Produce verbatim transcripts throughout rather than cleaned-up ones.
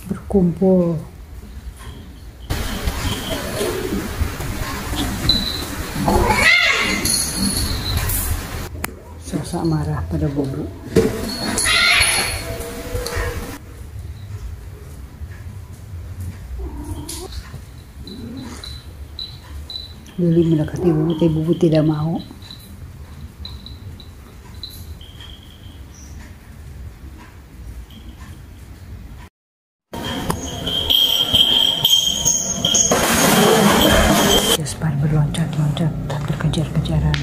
berkumpul. Sosok marah pada Bobo. Lili mendekati Bobo, tapi Bobo tidak mau. Jasper berloncat-loncat tak terkejar-kejaran.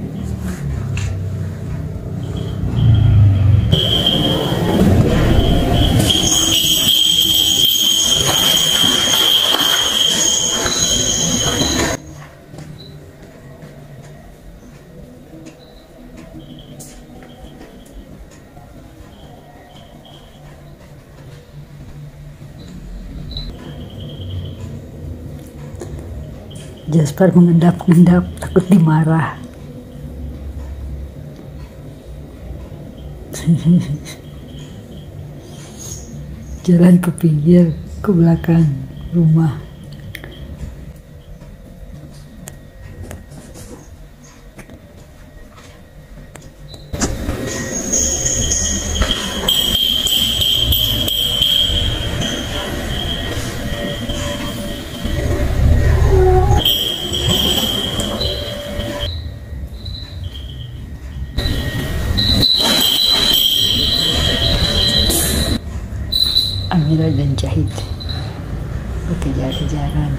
Jasper mengendap-endap, takut dimarah. Jalan ke pinggir, ke belakang rumah. Amira dan Jahid berkejar-kejaran.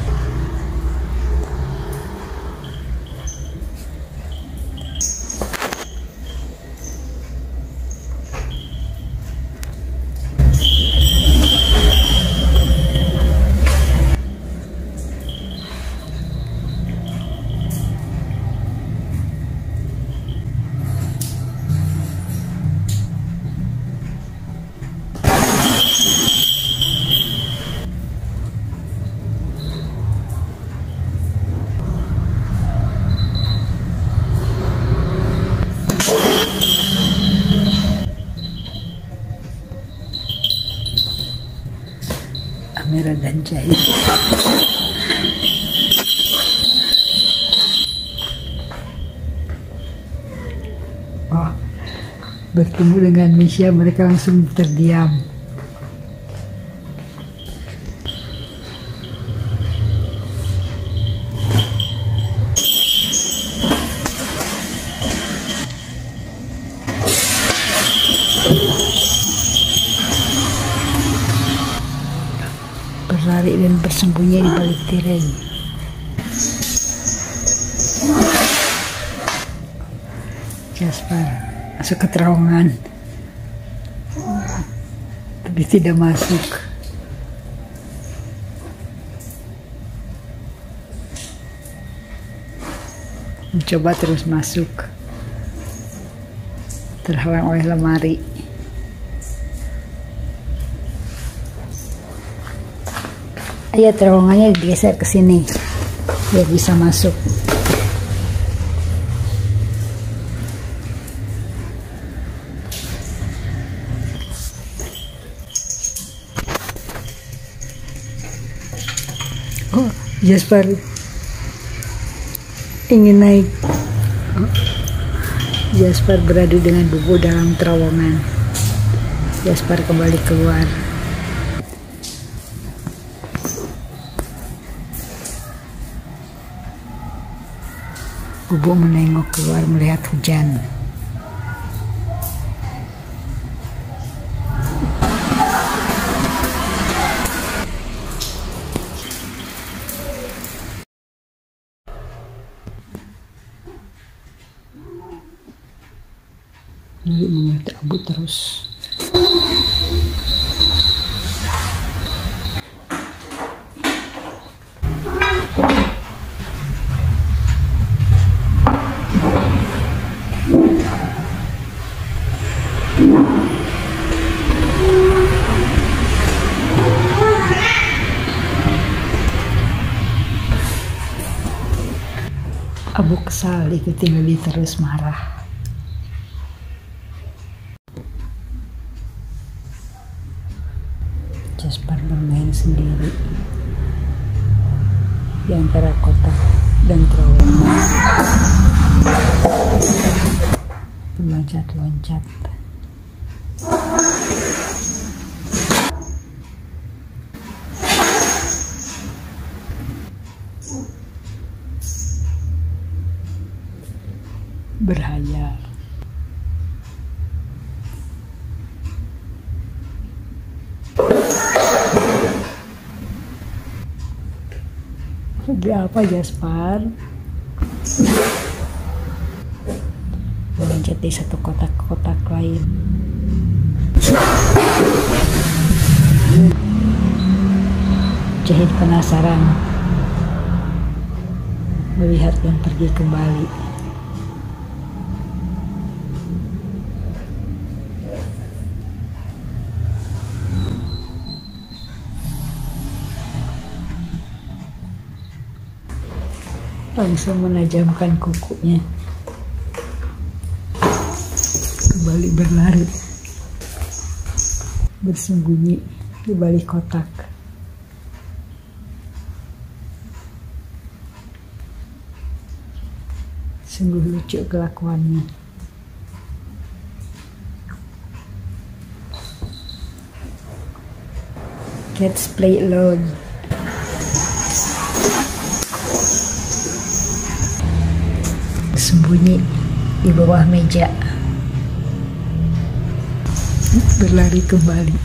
Amira dan Jahid. Oh, bertemu dengan Misha, mereka langsung terdiam. Berlari dan bersembunyi di balik tirai. Jasper masuk ke terowongan, tapi tidak masuk. Mencoba terus masuk, terhalang oleh lemari. Ayo terowongannya digeser ke sini biar bisa masuk. Oh, Jasper ingin naik. Oh, Jasper beradu dengan Bobo dalam terowongan. Jasper kembali keluar. Bobo menengok keluar melihat hujan. Lili mengerti abu terus. Abu kesal ikuti Lili terus marah. Jasper bermain sendiri di antara kotak dan terowongan, meloncat-loncat. Berhayal. Lagi apa Jasper? Meloncat di satu kotak-kotak lain. Jahit penasaran melihat yang pergi kembali. Langsung menajamkan kukunya, kembali berlari, bersembunyi di balik kotak. Sungguh lucu kelakuannya. Cats play alone. Sembunyi di bawah meja, berlari kembali.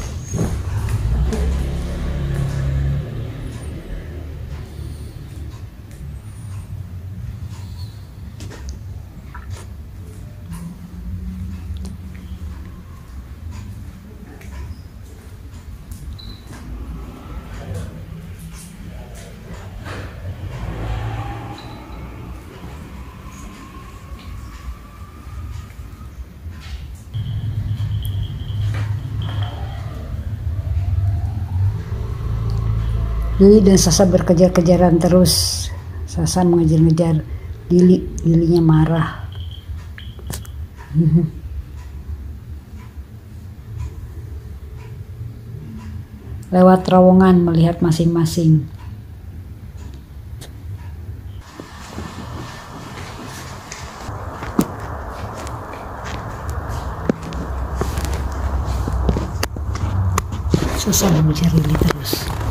Lili dan Sasa berkejar-kejaran terus. Sasa mengejar-ngejar Lili, Lilinya marah. Lewat terowongan melihat masing-masing. Sasa mengejar Lili terus.